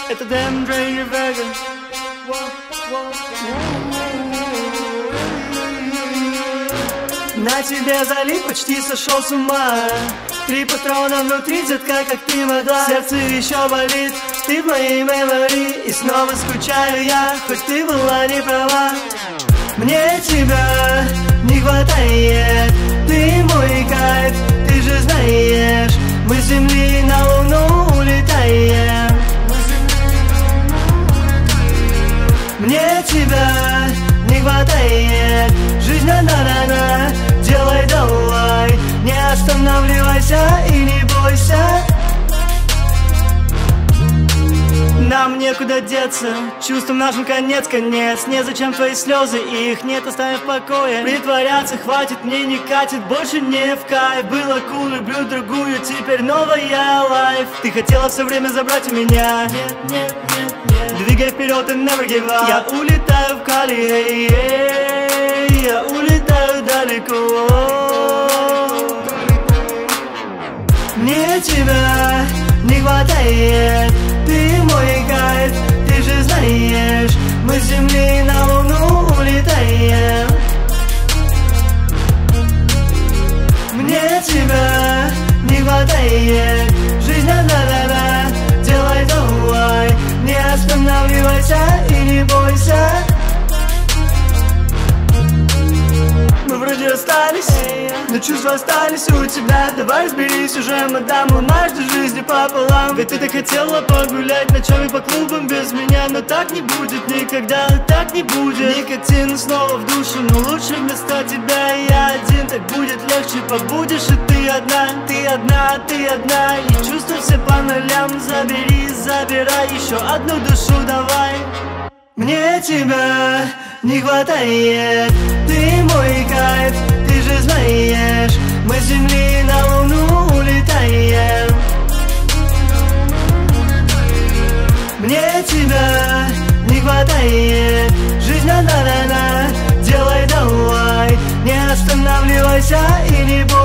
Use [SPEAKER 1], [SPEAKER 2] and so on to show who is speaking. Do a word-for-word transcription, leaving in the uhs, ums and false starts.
[SPEAKER 1] Это Дэм Дрей и Вега. На тебе залип, почти сошел с ума. Три патрона внутри, детка, как ты могла. Сердце еще болит, ты в моей мемори. И снова скучаю я, хоть ты была не права. Мне тебя не хватает, ты мой кайф, ты же знаешь. Мы с земли на луну улетаем. Мне тебя не хватает, жизнь на-на-на-на. Делай давай, не останавливайся и не бойся. Нам некуда деться, чувствам нашим конец, конец. Незачем твои слезы, их нет, оставим в покое. Притворяться хватит, мне не катит, больше не в кайф. Было кул, люблю другую, теперь новая лайф. Ты хотела все время забрать у меня. Нет, нет, нет, нет. Двигай вперед и never give up. Я улетаю в Кали, эй, эй, я улетаю далеко. Мне тебя не хватает, ты мой кайф, ты же знаешь. Мы с земли на луну улетаем. Мне тебя не хватает, жизнь на-на-на-на. Делай давай, не останавливайся и не бойся. Мы вроде расстались, но чувства остались у тебя. Давай разберись уже, мадам, ломаешь ты жизни пополам. Ведь ты так хотела погулять ночами по клубам без меня. Но так не будет никогда, так не будет. Никотин снова в душу, но лучше вместо тебя я один. Так будет легче, побудешь и ты одна. Ты одна, ты одна, и чувства все по нулям. Забери, забирай еще одну душу, давай. Мне тебя не хватает, ты мой кайф, ты же знаешь. Мы с земли на луну улетаем. Мне тебя не хватает, жизнь на-на-на-на. Делай давай, не останавливайся и не бойся.